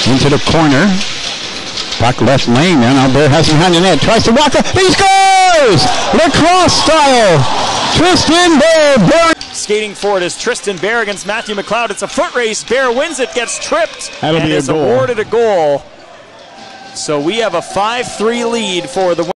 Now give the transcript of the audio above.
into the corner. Puck left lane, and now Bear has him behind the net. Tries to walk up. He scores! Lacrosse style. Tristen Bear. Skating forward is Tristen Bear against Matthew McLeod. It's a foot race. Bear wins it, gets tripped, That'll and be a is goal. awarded a goal. So we have a 5-3 lead for the